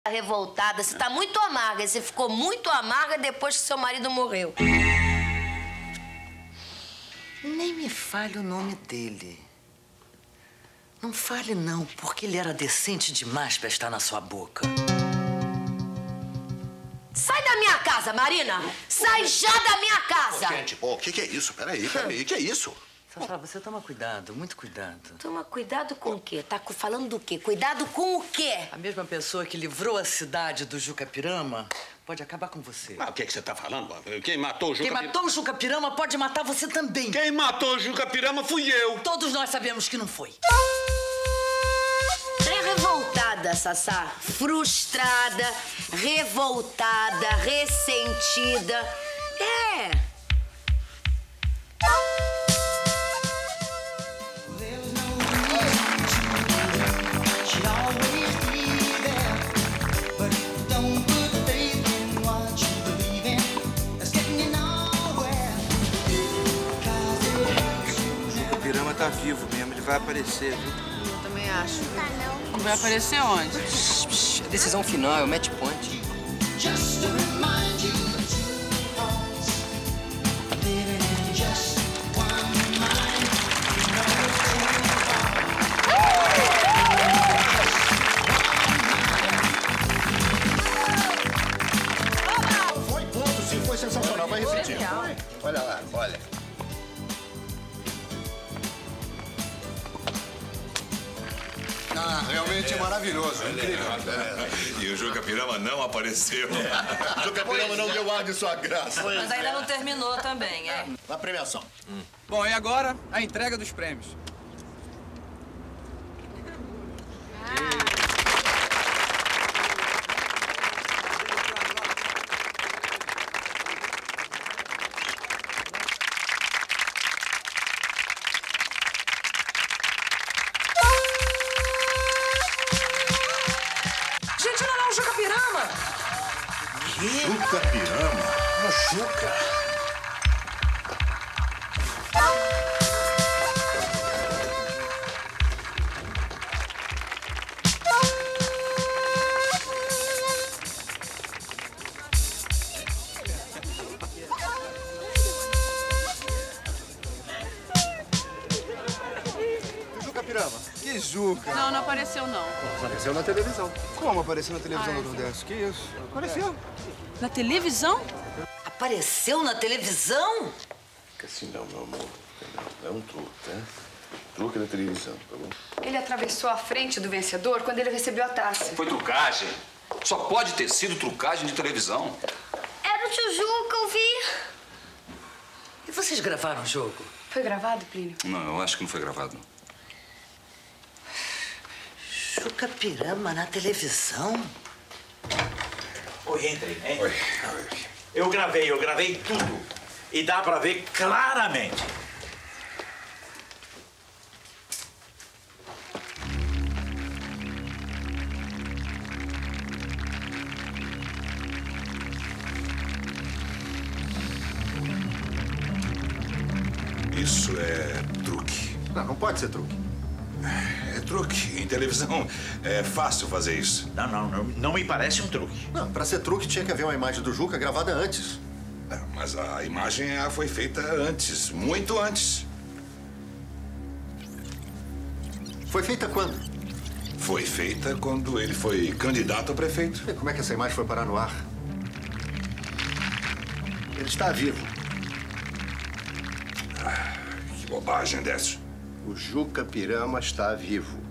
revoltada, você tá muito amarga. Você ficou muito amarga depois que seu marido morreu. Nem me fale o nome dele. Não fale não, porque ele era decente demais pra estar na sua boca. Sai da minha casa, Marina! Sai já da minha casa! Gente, o que é isso? Peraí, que é isso? Sassá, você toma cuidado, muito cuidado. Toma cuidado com o quê? Tá falando do quê? Cuidado com o quê? A mesma pessoa que livrou a cidade do Juca-Pirama pode acabar com você. Ah, o que você tá falando? Quem matou o Quem Juca-Pirama? matou o Juca-Pirama pode matar você também. Quem matou o Juca-Pirama fui eu. Todos nós sabemos que não foi. É revoltada, Sassá. Frustrada, revoltada, ressentida. É. O Pirama tá vivo mesmo, ele vai aparecer, viu? Eu também acho. Tá não. Vai aparecer onde? É decisão final, é o match point. Foi ponto, sim, foi sensacional. Vai repetir. Olha lá, olha. Ah, realmente maravilhoso, incrível. E o Juca-Pirama não apareceu. O Juca-Pirama não deu ar de sua graça. Mas ainda não terminou também, é. A premiação. Bom, e agora a entrega dos prêmios. Gente, não é o Juca-Pirama! Juca-Pirama? O Juca? Juca-Pirama? Que Juca? Não, não apareceu, não. Apareceu na televisão. Como apareceu na televisão do Nordeste? Que isso? Apareceu. Na televisão? Apareceu na televisão? Assim não, meu amor. É um truque, tá? Truque na televisão, tá bom? Ele atravessou a frente do vencedor quando ele recebeu a taça. Foi trucagem. Só pode ter sido trucagem de televisão. Era o tio Juca, eu vi. E vocês gravaram o jogo? Foi gravado, Plínio? Não, eu acho que não foi gravado. Juca-Pirama na televisão? Oi, entrei, hein? Oi. Eu gravei tudo. E dá pra ver claramente. Isso é truque. Não, não pode ser truque. É truque. Em televisão é fácil fazer isso. Não me parece um truque. Não, pra ser truque tinha que haver uma imagem do Juca gravada antes. Não, mas a imagem foi feita antes, muito antes. Foi feita quando? Foi feita quando ele foi candidato a prefeito. E como é que essa imagem foi parar no ar? Ele está vivo. Que bobagem, Décio. O Juca-Pirama está vivo.